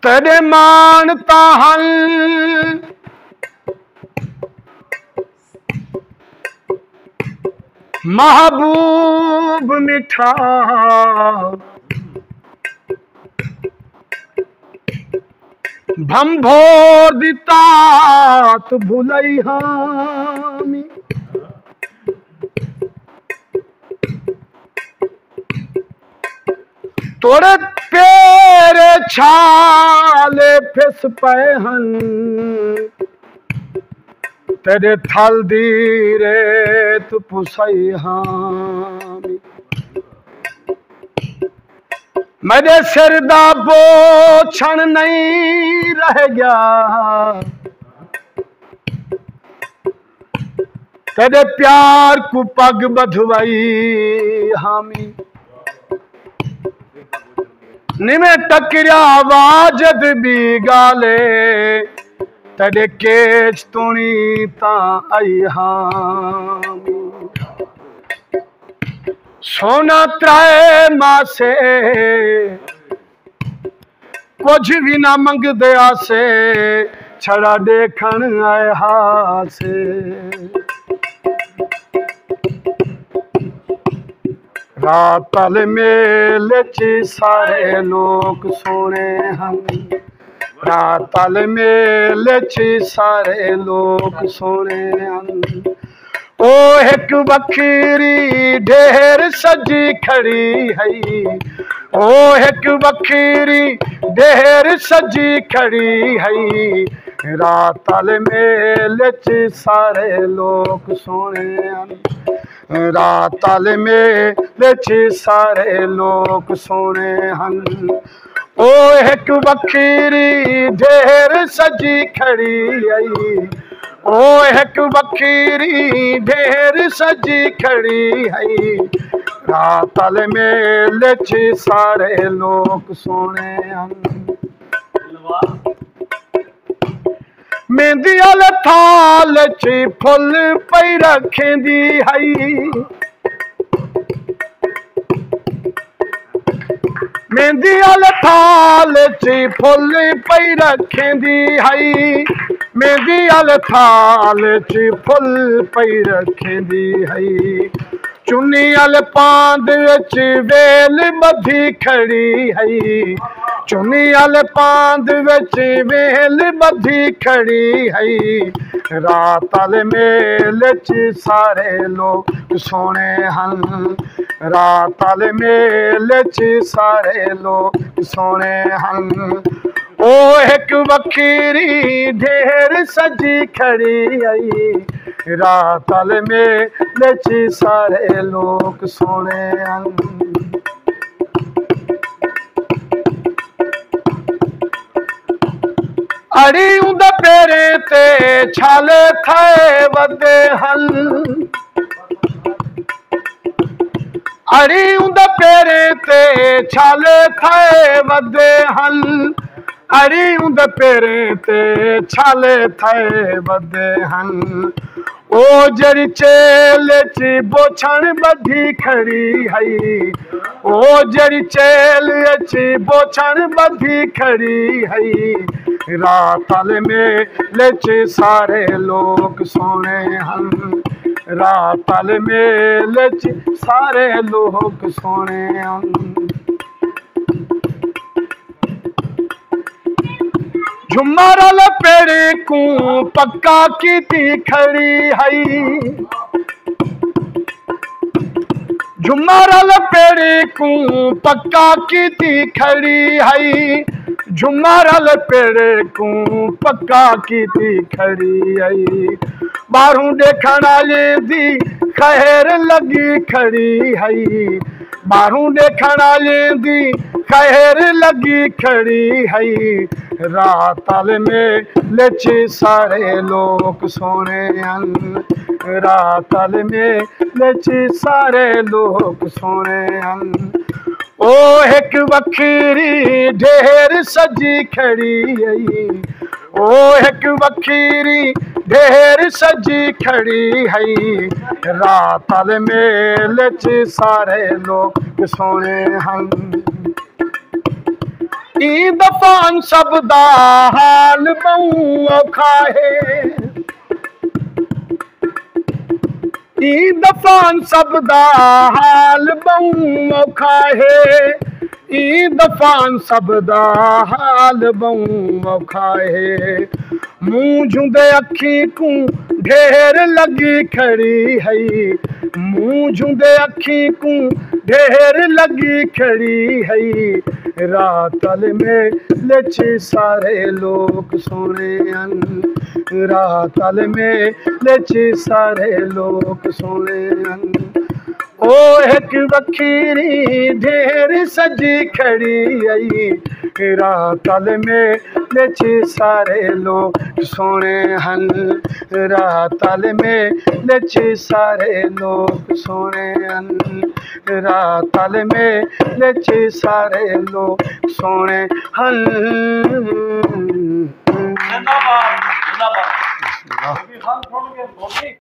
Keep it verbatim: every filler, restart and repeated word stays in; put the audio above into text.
तेरे मानता हल महबूब मिठा भंभोर दिता तो भुलई हामी तोरे पेरे छाले फिस पहन तेरे थल दीरे तु पुसई हामी मेरे सिर दा बोछण नहीं रह गया तेरे प्यार को पग बधवाई हामी निमे टकरिया वाजद भी गाले तेरे केच तुणी ता आई हामी सोना त्राए मासे कुछ भी ना मंग दया से छड़ा देखण आए हासे रातल मेल च सारे लोग सोने हम रातल मेल च सारे लोग सोने हम ओ एक बखरी ढेर सजी खड़ी है ओ एक बखरी ढेर सजी खड़ी है रातल मेल च सारे लोग सोने हम रातल मेल च सारे लोग सोने हम ओ एक बखरी ढेर सजी खड़ी आई ओ एक बखरी ढेर सजी खड़ी है रातल मेल च सारे लोग सोने हम मेहंदी वाले थाल च फुल पई रखेंदी है मेहंदी वाले थाल च फुल पई रखेंदी है मेहंदी वाले थाल च फुल पई रखेंदी है चुन्नी वाले पांद विच वेल बधी खड़ी है चुन्नी वाले पांद विच वेल बधी खड़ी है रातल मेल च सारे लोग सोने हन रातल मेल च सारे लोग सोने हन ओ एक बखरी ढेर सजी खड़ी आई रातल मेल च सारे लोग सोने हन अड़ी उंद पेरे ते छाले थे वदे हल अड़ी उंद पेरे ते छाले थे वदे हल अड़ी उंद पेरे ते छाले थे वदे हल ओ जड़ी चेल च बोछण बधी खड़ी है ओ जड़ी चेल च बोछण बधी खड़ी है रातल मेल च सारे लोग सोने हम रातल मेल च सारे लोग सोने हम झुमरल पेड़ को पक्का की थी खड़ी है झुमरल पेड़ को पक्का की थी खड़ी है झुमरल पेड़ को पक्का की थी खड़ी है बारू देखण वाले दी खैर लगी खड़ी है बारू देखण वाले दी खैर लगी खड़ी है रातल मेल च सारे लोग सोने हन रातल मेल च सारे लोग सोने हन ओ एक बखरी ढेर सजी खड़ी आई ओ एक बखरी ढेर सजी खड़ी है रातल मेल च सारे लोग सोने हन ई दफान सब दा हाल बहु औखा है ई दफान सब दा हाल बहु औखा है ई दफान सब दा हाल बहु औखा है मुंह झुंदे अखी को ढेर लगी खड़ी है मुंह झुंदे अखी को ढेर लगी खड़ी है रातल में लेचे सारे लोग सोने अन रातल में लेचे सारे लोग सोने अन ओ एक वखीरी ढेर सजी खड़ी आई रातल में लेचे सारे लोग सोने हन रातल में लेचे सारे लोग सोने हन रातल में लेचे सारे लोग सोने हन। धन्यवाद धन्यवाद।